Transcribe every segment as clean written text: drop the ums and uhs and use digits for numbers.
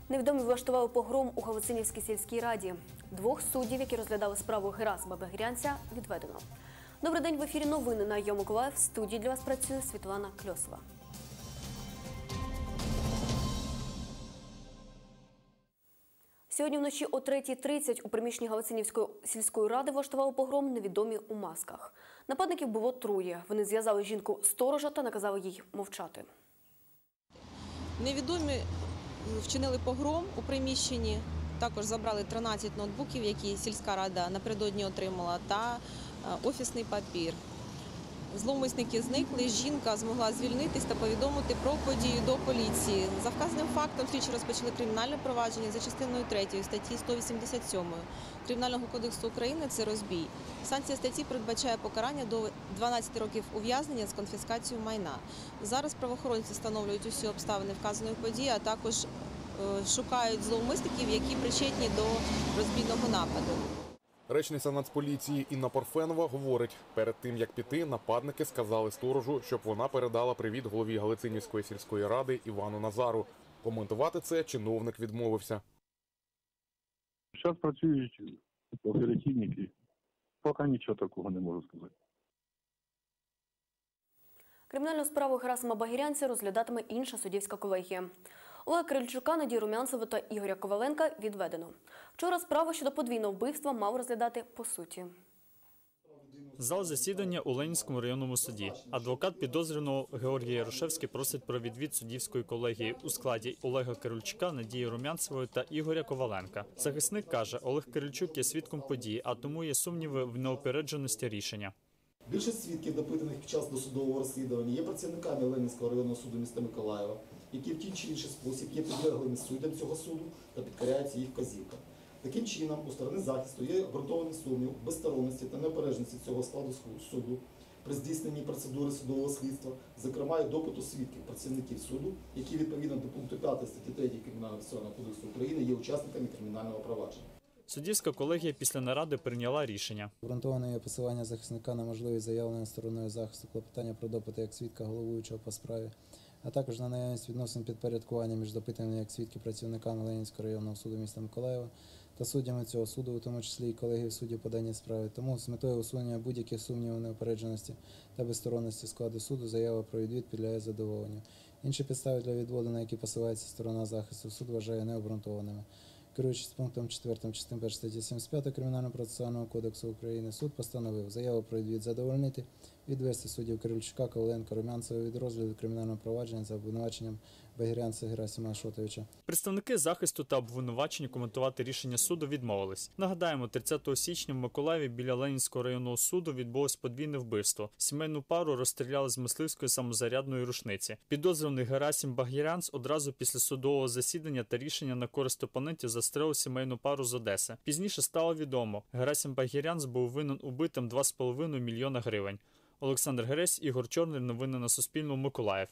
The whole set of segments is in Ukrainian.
Невідомі влаштували погром у Галицинівській сільській раді. Двох суддів, які розглядали справу Герасима Багрянця, відведено. Добрий день, в ефірі новини на Йо Миколаїв. В студії для вас працює Світлана Кльосова. Сьогодні вночі о 3:30 у приміщенні Галицинівської сільської ради влаштували погром невідомі у масках. Нападників було троє. Вони зв'язали жінку-сторожа та наказали їй мовчати. Невідомі вчинили погром у приміщенні, також забрали 13 ноутбуків, які сільська рада напередодні отримала, та офісний папір. Зловмисники зникли, жінка змогла звільнитись та повідомити про подію до поліції. За вказаним фактом слідчі розпочали кримінальне провадження за частиною 3 статті 187 Кримінального кодексу України – це розбій. Санкція статті передбачає покарання до 12 років ув'язнення з конфіскацією майна. Зараз правоохоронці встановлюють усі обставини вказаної події, а також шукають зловмисників, які причетні до розбійного нападу. Речниця Нацполіції Інна Парфенова говорить, перед тим, як піти, нападники сказали сторожу, щоб вона передала привіт голові Галицинівської сільської ради Івану Назару. Коментувати це чиновник відмовився. Зараз працюють оперативники. Поки нічого такого не можу сказати. Кримінальну справу Герасима Багрянця розглядатиме інша суддівська колегія. Олега Кирильчука, Надію Румянцеву та Ігоря Коваленка відведено. Вчора справу щодо подвійного вбивства мав розглядати по суті. Зал засідання у Ленінському районному суді. Адвокат підозрюваного Георгій Ярошевський просить про відвід суддівської колегії у складі Олега Кирильчука, Надії Румянцевої та Ігоря Коваленка. Захисник каже, Олег Кирильчук є свідком події, а тому є сумніви в неупередженості рішення. Більшість свідків, допитаних під час досудового розслідування, є працівниками Ленінського районного суду міста Миколаєва, які в тій чи інший спосіб є підлеглими суддям цього суду та підкоряються їх вказівкам. Таким чином, у сторони захисту є обґрунтований сумнів безсторонності та неупередженості цього складу суду при здійсненні процедури судового слідства, зокрема і допиту свідків, працівників суду, які відповідно до пункту 5 статті 3 Кримінального процесуального кодексу України є учасниками кримінального провадження. Суддівська колегія після наради прийняла рішення. Обґрунтоване є посилання захисника на можливість заявлення стороною захисту клопотання про допити як свідка головуючого по справі, а також на наявність відносин підпорядкування між допитаними як свідки працівниками Ленінського районного суду міста Миколаєва та суддями цього суду, у тому числі і колегії суддів по даній справі. Тому з метою усунення будь-яких сумнівів неупередженості та безсторонності складу суду заява про відвід підлягає задоволенню. Інші підстави для відводу, на які посилається сторона захисту, суд вважає необґрунтованими. Керуючись пунктом 4 частини 1 статті 75 Кримінального процесуального кодексу України, суд постановив заяву про відвід задовольнити, відвести суддів Кирильчука, Коваленка, Румянцева від розгляду кримінального провадження за обвинуваченням Багрянця Герасима Ашотовича. Представники захисту та обвинувачення коментувати рішення суду відмовились. Нагадаємо, 30 січня в Миколаєві біля Ленінського районного суду відбулось подвійне вбивство. Сімейну пару розстріляли з мисливської самозарядної рушниці. Підозрюваний Герасим Багрянц одразу після судового засідання та рішення на користь опонентів застрелив сімейну пару з Одеси. Пізніше стало відомо, Герасим Багрянц був винен убитим 2,5 мільйона гривень. Олександр Гересь, Ігор Чорний. Новини на Суспільному. Миколаїв.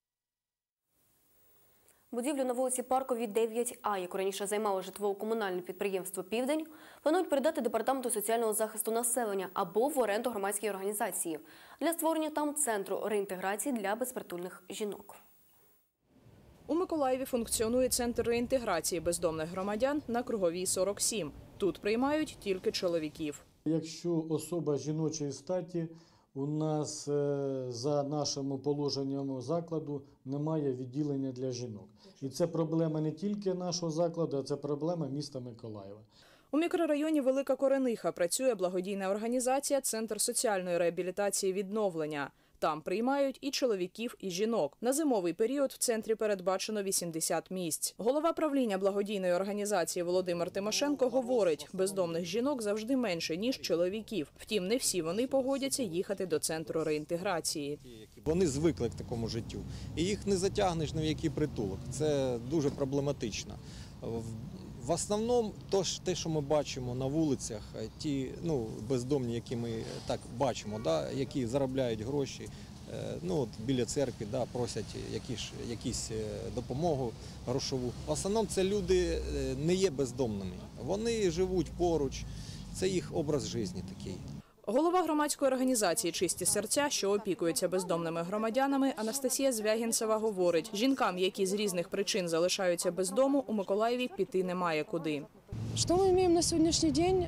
Будівлю на вулиці Парковій, 9А, яку раніше займало житлово-комунальне підприємство «Південь», планують передати Департаменту соціального захисту населення або в оренду громадській організації для створення там центру реінтеграції для безпритульних жінок. У Миколаєві функціонує центр реінтеграції бездомних громадян на Круговій, 47. Тут приймають тільки чоловіків. Якщо особа жіночої статі, у нас за нашим положенням закладу немає відділення для жінок. І це проблема не тільки нашого закладу, а це проблема міста Миколаєва. У мікрорайоні Велика Корениха працює благодійна організація «Центр соціальної реабілітації відновлення». Там приймають і чоловіків, і жінок. На зимовий період в центрі передбачено 80 місць. Голова правління благодійної організації Володимир Тимошенко говорить, бездомних жінок завжди менше, ніж чоловіків. Втім, не всі вони погодяться їхати до центру реінтеграції. Вони звикли к такому життю. І їх не затягнеш ні в який притулок. Це дуже проблематично. В основному те, що ми бачимо на вулицях, ті бездомні, які ми так бачимо, які заробляють гроші, біля церкви просять якісь допомогу грошову. В основному це люди не є бездомними, вони живуть поруч, це їх образ життя такий. Голова громадської організації «Чисті серця», що опікується бездомними громадянами, Анастасія Звягінцева говорить, жінкам, які з різних причин залишаються без дому, у Миколаєві піти немає куди. Що ми маємо на сьогоднішній день?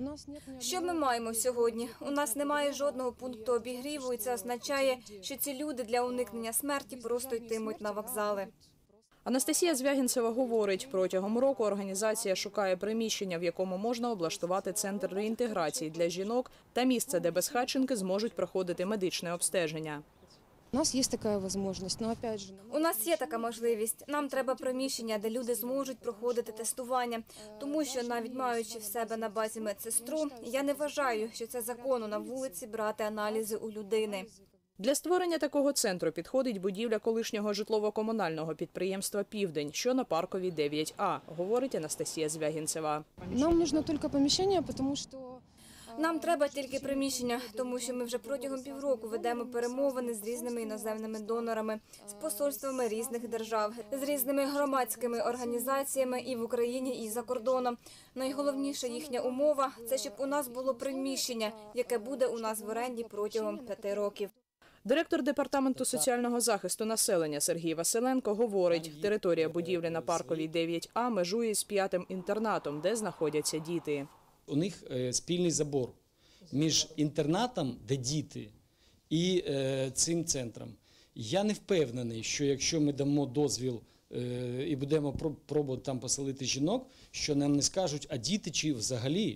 Що ми маємо сьогодні? У нас немає жодного пункту обігріву, і це означає, що ці люди для уникнення смерті просто йтимуть на вокзали. Анастасія Звягінцева говорить, протягом року організація шукає приміщення, в якому можна облаштувати центр реінтеграції для жінок та місце, де безхатченки зможуть проходити медичне обстеження. У нас є така можливість, але, опять же... У нас є така можливість. Нам треба приміщення, де люди зможуть проходити тестування. Тому що, навіть маючи в себе на базі медсестру, я не вважаю, що це законно на вулиці брати аналізи у людини. Для створення такого центру підходить будівля колишнього житлово-комунального підприємства «Південь», що на Парковій 9А, говорить Анастасія Звягінцева. Нам потрібно тільки приміщення, тому що... Нам треба тільки приміщення, тому що ми вже протягом півроку ведемо перемовини з різними іноземними донорами, з посольствами різних держав, з різними громадськими організаціями і в Україні, і за кордоном. Найголовніша їхня умова – це щоб у нас було приміщення, яке буде у нас в оренді протягом 5 років. Директор Департаменту соціального захисту населення Сергій Василенко говорить, територія будівлі на Парковій 9А межує з 5-м інтернатом, де знаходяться діти. У них спільний забор між інтернатом, де діти, і цим центром. Я не впевнений, що якщо ми дамо дозвіл і будемо пробувати там поселити жінок, що нам не скажуть, а діти чи взагалі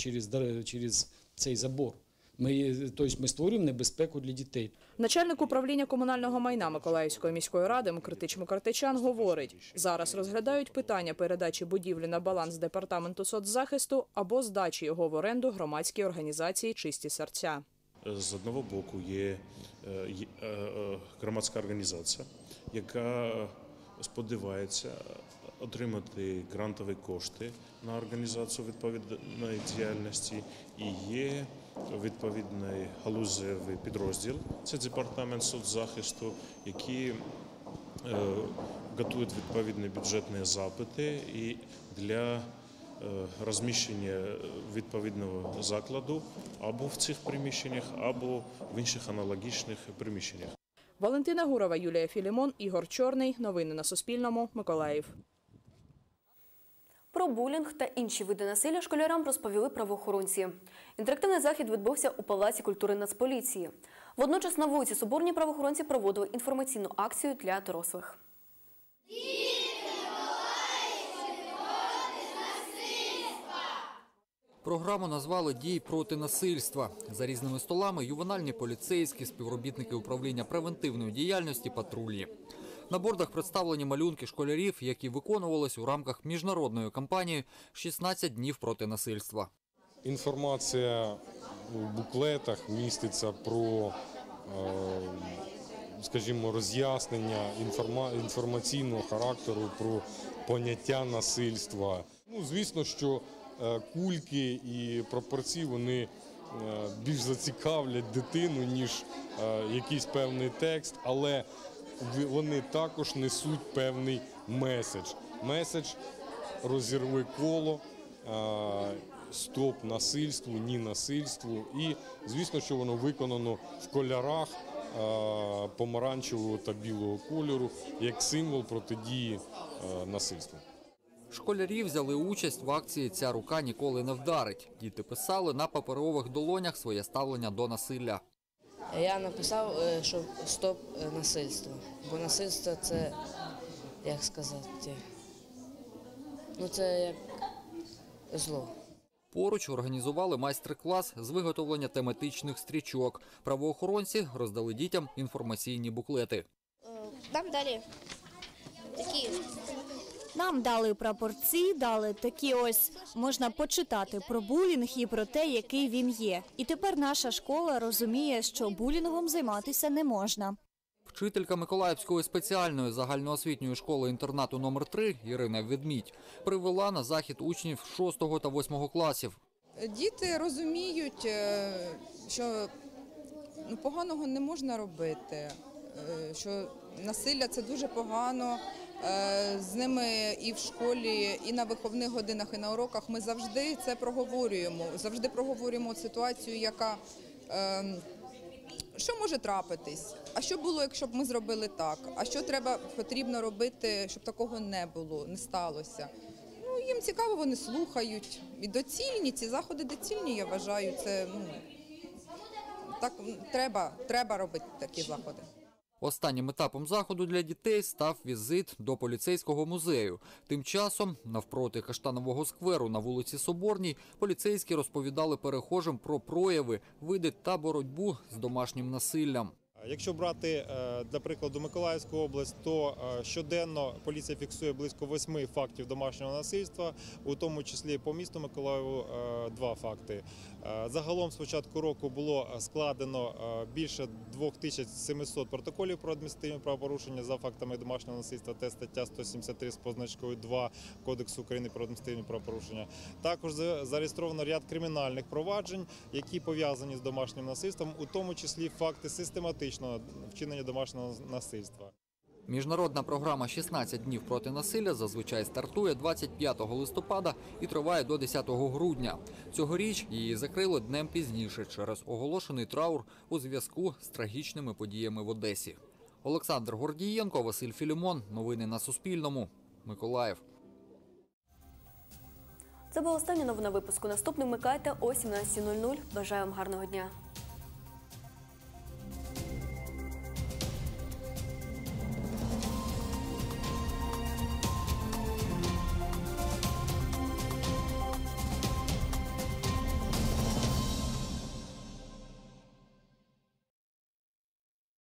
через цей забор. Ми створюємо небезпеку для дітей. Начальник управління комунального майна Миколаївської міської ради Микритич Мукартичан говорить, зараз розглядають питання передачі будівлі на баланс Департаменту соцзахисту або здачі його в оренду громадській організації «Чисті серця». З одного боку є громадська організація, яка сподівається отримати грантові кошти на організацію відповідної діяльності, і є відповідний галузевий підрозділ, це департамент соцзахисту, які готують відповідні бюджетні запити і для розміщення відповідного закладу або в цих приміщеннях, або в інших аналогічних приміщеннях. Валентина Гурова, Юлія Філімон, Ігор Чорний. Новини на Суспільному. Миколаїв. Про булінг та інші види насилля школярам розповіли правоохоронці. Інтерактивний захід відбувся у Палаці культури Нацполіції. Водночас на вулиці Соборній правоохоронці проводили інформаційну акцію для дорослих. Програму назвали «Дії проти насильства». За різними столами – ювенальні поліцейські, співробітники управління превентивної діяльності, патрульні. На бордах представлені малюнки школярів, які виконувались у рамках міжнародної кампанії «16 днів проти насильства». Інформація у буклетах міститься про, скажімо, роз'яснення інформаційного характеру, про поняття насильства. Звісно, що кульки і прапорці, вони більш зацікавлять дитину, ніж якийсь певний текст, але вони також несуть певний меседж. Меседж «Розірви коло», «Стоп насильству», «Ні насильству». І, звісно, що воно виконано в кольорах помаранчевого та білого кольору, як символ протидії насильству. Школярі взяли участь в акції «Ця рука ніколи не вдарить». Діти писали на паперових долонях своє ставлення до насилля. Я написав, що стоп насильству, бо насильство – це, як сказати, це як зло. Поруч організували майстер-клас з виготовлення тематичних стрічок. Правоохоронці роздали дітям інформаційні буклети. Нам дали такі. Нам дали прапорці, дали такі ось, можна почитати про булінг і про те, який він є. І тепер наша школа розуміє, що булінгом займатися не можна. Вчителька Миколаївської спеціальної загальноосвітньої школи-інтернату номер 3 Ірина Ведмідь привела на захід учнів 6 та 8 класів. Діти розуміють, що поганого не можна робити, що насилля – це дуже погано, з ними і в школі, і на виховних годинах, і на уроках. Ми завжди це проговорюємо. Завжди проговорюємо ситуацію, яка, що може трапитись, а що було, якщо б ми зробили так, а що потрібно робити, щоб такого не було, не сталося. Ну, їм цікаво, вони слухають. І доцільні, ці заходи доцільні, я вважаю, це так треба робити такі заходи. Останнім етапом заходу для дітей став візит до поліцейського музею. Тим часом, навпроти Каштанового скверу на вулиці Соборній, поліцейські розповідали перехожим про прояви, види та боротьбу з домашнім насиллям. Якщо брати, для прикладу, Миколаївську область, то щоденно поліція фіксує близько 8 фактів домашнього насильства, у тому числі по місту Миколаєву 2 факти. Загалом з початку року було складено більше 2700 протоколів про адміністративні правопорушення за фактами домашнього насильства, це стаття 173 з позначкою 2 Кодексу України про адміністративні правопорушення. Також зареєстровано ряд кримінальних проваджень, які пов'язані з домашнім насильством, у тому числі факти систематичного вчинення домашнього насильства. Міжнародна програма «16 днів проти насилля» зазвичай стартує 25 листопада і триває до 10 грудня. Цьогоріч її закрили днем пізніше через оголошений траур у зв'язку з трагічними подіями в Одесі. Олександр Гордієнко, Василь Філімон. Новини на Суспільному. Миколаїв. Це була остання новина випуску. Наступний вмикайте о 17:00. Бажаю вам гарного дня.